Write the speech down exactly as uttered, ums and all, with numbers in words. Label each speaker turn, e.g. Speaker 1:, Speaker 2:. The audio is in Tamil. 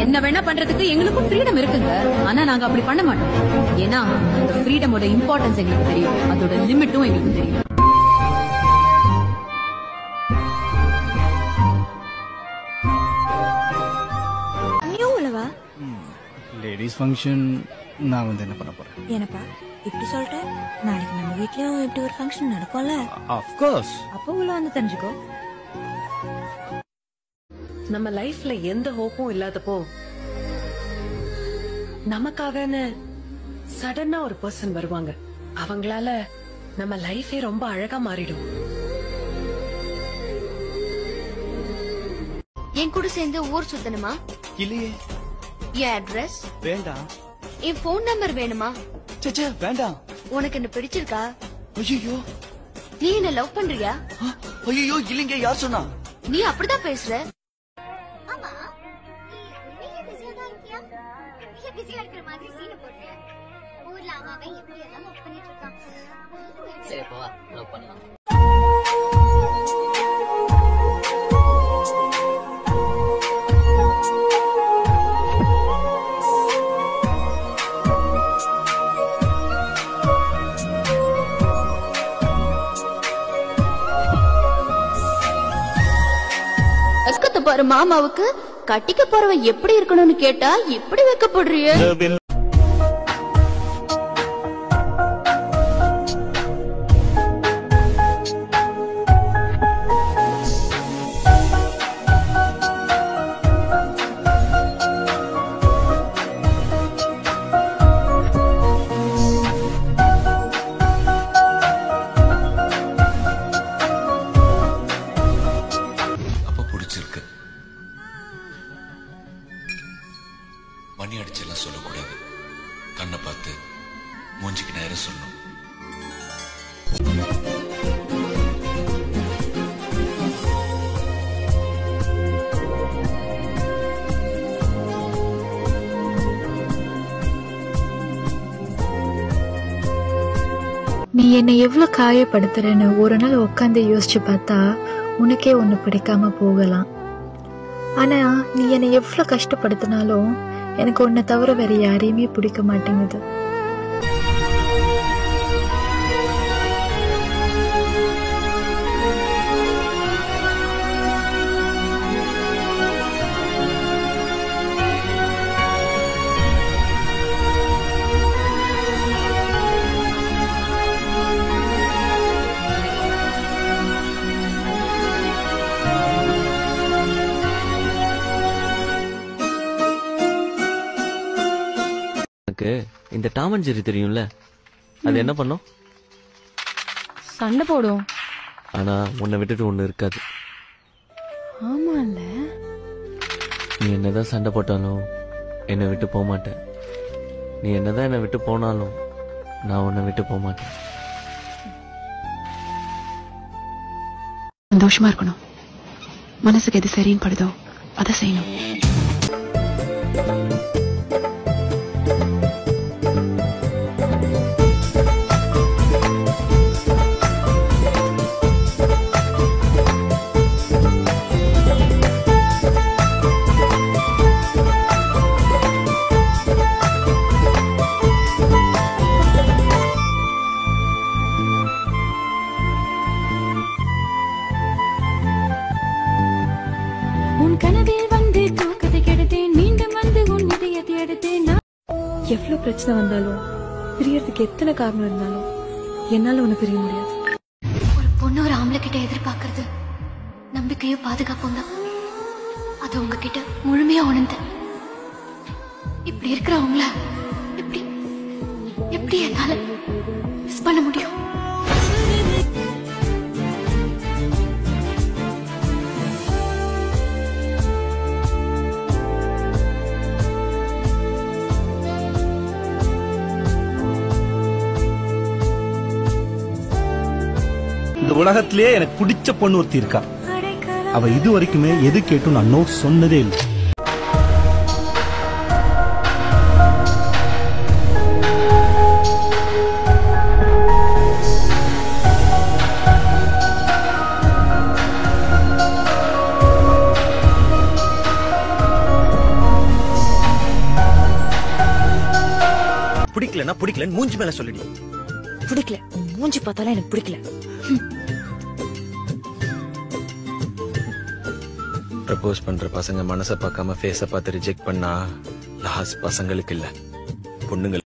Speaker 1: என்ன வேணா பண்றதுக்கு எங்களுக்கும் ஃப்ரீடம் இருக்குங்க. ஆனா நாங்க அப்படி பண்ண மாட்டோம். ஏன்னா அந்த ஃப்ரீடமோட இம்பார்ட்டன்ஸ் எங்களுக்கு தெரியும், அதோட லிமிட்டும் எங்களுக்கு தெரியும்.
Speaker 2: லேடிஸ் ஃபங்க்ஷன் நான் வந்து என்ன பண்ண போறேன்?
Speaker 3: என்னப்பா இப்படி சொல்ற? நாளைக்கு நம்ம வீட்லயும் இப்படி ஒரு ஃபங்க்ஷன் நடக்கும்ல?
Speaker 2: Of course.
Speaker 3: அப்போ உள்ள வந்து தெரிஞ்சுக்கோ.
Speaker 4: நம்ம லைஃப்ல எந்த ஹோப்பும் இல்லாதப்போ நமக்காகன்னு சடனா ஒரு பர்சன் வருவாங்க. அவங்களால நம்ம லைஃபே ரொம்ப அழகா மாறிடும்.
Speaker 5: என் கூட சேர்ந்து ஊர் சுத்தணுமா?
Speaker 6: இல்லையே.
Speaker 5: என் அட்ரஸ்
Speaker 6: வேண்டாம்.
Speaker 5: என் போன் நம்பர் வேணுமா?
Speaker 6: சச்சா வேண்டாம்.
Speaker 5: உனக்கு என்ன பிடிச்சிருக்கா?
Speaker 6: ஐயோ,
Speaker 5: நீ என்ன லவ் பண்றியா?
Speaker 6: ஐயோ இல்லைங்க, யார் சொன்னா?
Speaker 5: நீ அப்படிதான் பேசுற.
Speaker 7: ஆமா, நீ பிஸியா தான் இருக்கியா? நீ பிஸியா இருக்கிற மாதிரி சீன் போடுற. ஊர்ல அவன் எப்படி எல்லாம் லவ் பண்ணிட்டு இருக்கான்.
Speaker 8: சரி போ, லவ் பண்ணலாம்.
Speaker 5: வெக்கத்தை பாரு மாமாவுக்கு. கட்டிக்க போறவன் எப்படி இருக்கணும்னு கேட்டா இப்படி வெக்கப்படுறிய.
Speaker 9: மணி அடிச்செல்லாம் சொல்லக்கூடாது. கண்ணை பார்த்து மூஞ்சிக்கு நேரம் சொல்லணும்.
Speaker 10: நீ என்னை எவ்வளவு காயப்படுத்துறேன்னு ஒரு நாள் உட்காந்து யோசிச்சு பார்த்தா உனக்கே ஒண்ணு பிடிக்காம போகலாம். ஆனா நீ என்னை எவ்வளவு கஷ்டப்படுத்தினாலும் எனக்கு உன்னை தவிர வேற யாரையுமே பிடிக்க மாட்டேங்குது.
Speaker 11: இந்த டாம் அண்ட் ஜெர்ரி தெரியும்ல, அது என்ன பண்ணும்?
Speaker 1: சண்டை போடும்.
Speaker 11: ஆனா உன்னை விட்டுட்டு ஒண்ணு இருக்காது.
Speaker 1: ஆமால,
Speaker 11: நீ என்னதான் சண்டை போட்டாலும் என்னை விட்டு போக மாட்டேன். நீ என்னதான் என்னை விட்டு போனாலும் நான் உன்னை விட்டு போக மாட்டேன்.
Speaker 12: சந்தோஷமா இருக்கணும். மனசுக்கு எது சரின்னு படுதோ அதை செய்யணும்.
Speaker 3: எவ்வளவு பிரச்சனை வந்தாலும் பிரியறதுக்கு எத்தனை காரணம் இருந்தாலும் என்னால உனக்கு பிரிய முடியாது.
Speaker 5: ஒரு பொண்ணு ஒரு ஆம்பளை கிட்ட எதிர்பார்க்கறது நம்பிக்கையும் பாதுகாப்பும் தான். அது உங்ககிட்ட முழுமையா உணர்ந்து இப்படி இருக்கிறவங்கள எப்படி எப்படி என்னால மிஸ் பண்ண முடியும்?
Speaker 2: இந்த உலகத்திலேயே எனக்கு பிடிச்ச பொண்ணு ஒருத்தி இருக்கா. அவ இது வரைக்குமே எது கேட்டும் நான் நோ சொன்னதே இல்லை.
Speaker 13: பிடிக்கலன்னா பிடிக்கலன்னு மூஞ்சி மேல சொல்லிடி.
Speaker 3: பிடிக்கல, மூஞ்சி பார்த்தாலும் எனக்கு பிடிக்கல.
Speaker 13: ப்ரப்போஸ் பண்ற பசங்க மனசை பார்க்காம ஃபேஸ பார்த்து ரிஜெக்ட் பண்ணா லாஸ் பசங்களுக்கு இல்ல பொண்ணுங்களுக்கு.